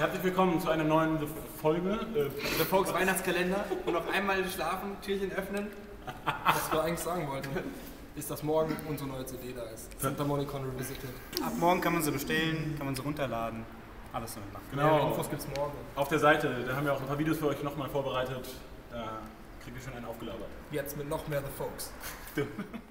herzlich willkommen zu einer neuen Folge. The Folks Weihnachtskalender. Und noch einmal schlafen, Türchen öffnen. Was wir eigentlich sagen wollten, ist, dass morgen unsere neue CD da ist. Santa Monica Revisited. Ab morgen kann man sie bestellen, kann man sie runterladen. Alles damit machen. Genau. Mehr Infos gibt's morgen. Auf der Seite, da haben wir auch ein paar Videos für euch nochmal vorbereitet. Da kriegt ihr schon einen aufgelabert. Jetzt mit noch mehr The Folks.